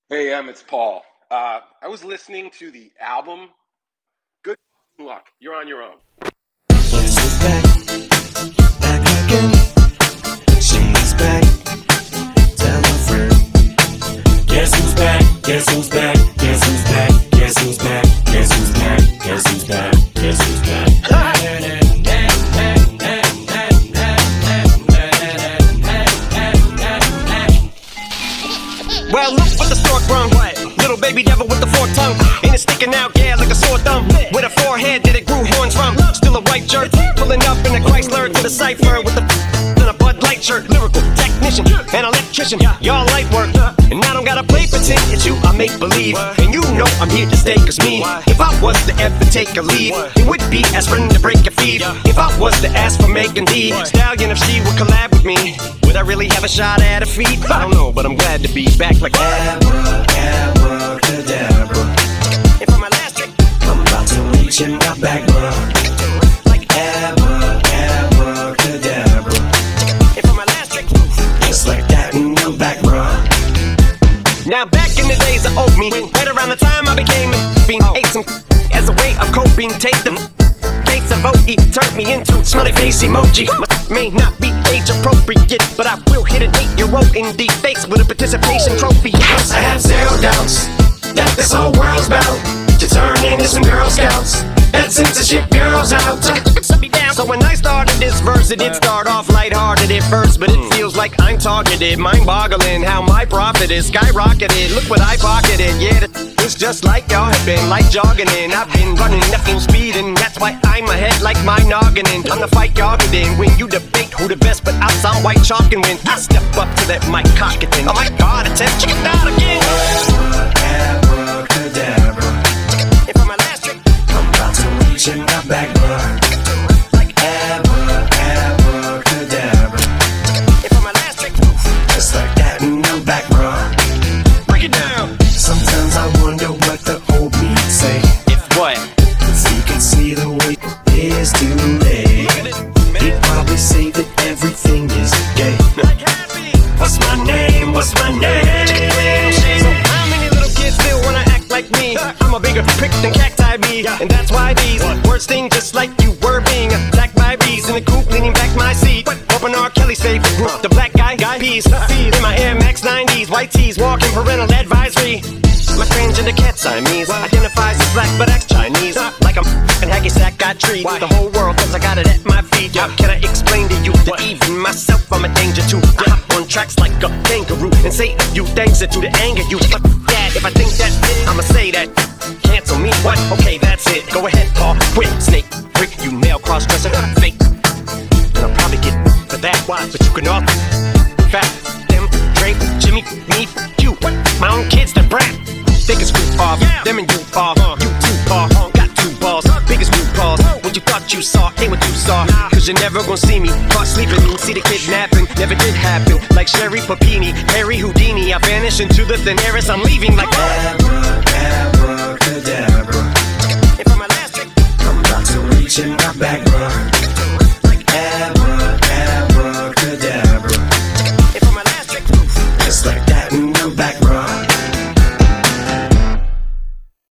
Hey, it's Paul. I was listening to the album. Good luck. You're on your own. Guess who's back? Back again. She's back. Tell a friend. Guess who's back? Guess who's back? Guess who's back? Guess who's back? Guess who's back? Guess who's back? Guess who's back? Well, look what the stork brung. Little baby devil with the forked tongue. Ain't it sticking out, yeah, like a sore thumb. With a forehead that it grew horns from. Still a white jerk, pulling up in a Chrysler to the cipher with a Bud Light shirt. Lyrical technician, an electrician, y'all light work. And I don't gotta play pretend, it's you I make believe. And you know I'm here to stay, cause me, if I was to ever take a lead, it would be aspirin to break a feed. If I was to ask for Megan D Stallion, if she would collab with me, would I really have a shot at a feat? I don't know, but I'm glad to be back like Abracadabra. And for my last trick, I'm about to reach in my back, bro. like Abracadabra. And for my last trick, Just like that in your back, bro. now back in the days of old me, right around the time I became being ate some as a way of coping. Take them gates of OE turned me into smiley face emoji. May not be age appropriate, but I will hit an 8-year-old in the face with a participation trophy. I have zero doubts that this whole world's bound to turn into some Girl Scouts and censorship girls out. So when I started this verse, it did start off lighthearted at first, but it feels like I'm targeted, mind-boggling how my profit is skyrocketed. Look what I pocketed, yeah, it's just like y'all have been, like jogging in. I've been running at full speed, and that's why I'm ahead like my noggin. I'm the fight y'all get in when you debate who the best, but I sound white chalk, and when I step up to that mic cocketing, oh my god, attempt chicken out again. Abracadabra. And for my last trick, I'm about to reach in my back, bro. Abracadabra. and for my last trick, Just like that in your back, bro. break it down. Sometimes I wonder what the old me say. If what? If he could see the way it is today, he'd probably say that everything is gay. What's my name? What's my name? So how many little kids still wanna act like me? I'm a bigger prick than cacti be, and that's why these words sting just like you were being attacked by bees in the coop, leaning back my seat. Open R. Kelly's favorite group, the black guy peas. In my Air Max 90s, white tees, walking parental advisory. My transgender cat Siamese identifies as black but acts Chinese. Like I'm f***ing hacky sack, got treat the whole world cause I got it at my feet. How can I explain to you that even myself I'm a danger to? I hop on tracks like a kangaroo and say a few things that to the anger you. But that, if I think that's it, I'ma say that. Cancel me, what? Okay, that's it. Go ahead, Paul. Quit, snake, prick, you male cross-dresser, fake. And I'll probably get for that, but you can all fat, them, Drake, Jimmy, me, you. My own kids, the brat. Biggest group off, them and you off. You too far, got two balls. Biggest group calls. What you thought you saw ain't what you saw. Cause you're never gonna see me caught sleeping. See the kidnapping, never did happen. Like Sherry Papini, Harry Houdini. I vanish into the thin air as I'm leaving like Abracadabra. And for my last trick, I'm about to reach in my back, bro.